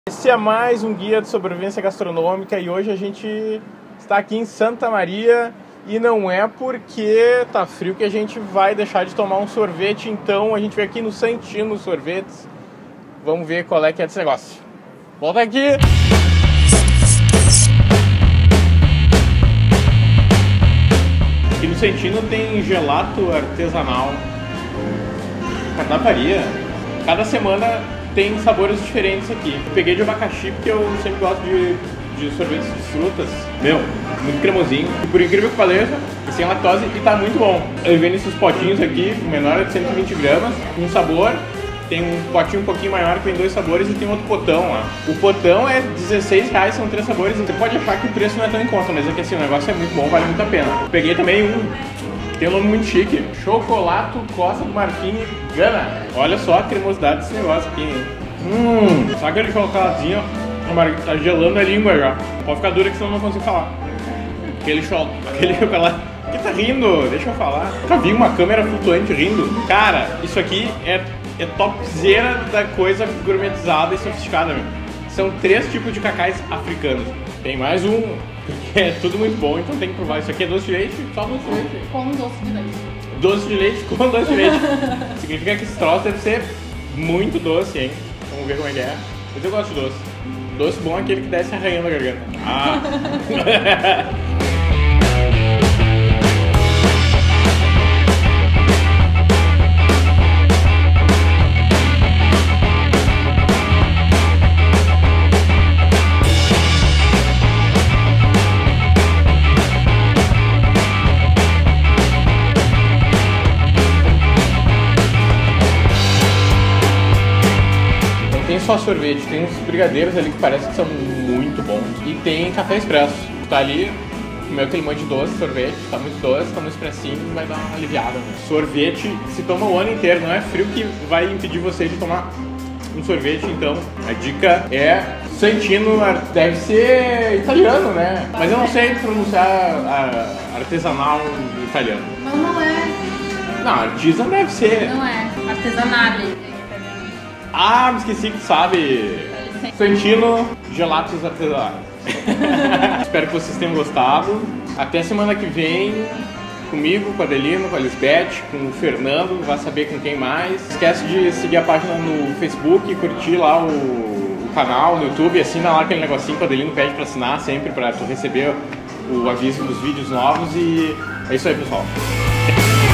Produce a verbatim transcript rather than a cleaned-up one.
Esse é mais um guia de sobrevivência gastronômica e hoje a gente está aqui em Santa Maria e não é porque tá frio que a gente vai deixar de tomar um sorvete, então a gente veio aqui no Santino Sorvetes. Vamos ver qual é que é desse negócio. Volta aqui! Aqui no Santino tem gelato artesanal, cardaparia. Cada semana tem sabores diferentes aqui. Eu peguei de abacaxi porque eu sempre gosto de, de sorvetes de frutas. Meu, muito cremosinho. E por incrível que pareça, sem lactose e tá muito bom. Eu vendo esses potinhos aqui, o menor é de cento e vinte gramas, um sabor. Tem um potinho um pouquinho maior que tem dois sabores e tem outro potão lá. O potão é dezesseis reais, são três sabores. Você pode achar que o preço não é tão em conta, mas é que assim, o negócio é muito bom, vale muito a pena. Eu peguei também um, tem um nome muito chique, Chocolato Costa do Marfim Gana. Olha só a cremosidade desse negócio aqui, hein? Hum, só aquele chocolatinho, tá gelando a língua já. Pode ficar dura que senão eu não consigo falar. Aquele, cho aquele chocolate... Por que tá rindo? Deixa eu falar. Já vi uma câmera flutuante rindo? Cara, isso aqui é... é topzera da coisa gourmetizada e sofisticada, meu. São três tipos de cacais africanos. Tem mais um, que é tudo muito bom, então tem que provar. Isso aqui é doce de leite, só doce de leite. Com doce de leite. Doce de leite com doce de leite. Significa que esse troço deve ser muito doce, hein? Vamos ver como é que é. Mas eu gosto de doce. Doce bom é aquele que desce arranhando a garganta. Ah! Tem só sorvete, tem uns brigadeiros ali que parece que são muito bons. E tem café expresso. Tá ali, comeu aquele monte de doce, sorvete, tá muito doce, toma um expressinho e vai dar uma aliviada. Né? Sorvete se toma o ano inteiro, não é frio que vai impedir você de tomar um sorvete, então a dica é Santino, deve ser italiano, né? Mas eu não sei pronunciar a artesanal italiano. Não, não é. Não, artisan deve ser. Não é. Artesanale. Ah, me esqueci que sabe. Santino, gelatos artesanais. Espero que vocês tenham gostado. Até semana que vem, comigo, com a Adelino, com a Lisbeth, com o Fernando, vai saber com quem mais. Esquece de seguir a página no Facebook, curtir lá o, o canal no YouTube, assina lá aquele negocinho que o Adelino pede pra assinar sempre, pra tu receber o aviso dos vídeos novos. E é isso aí, pessoal.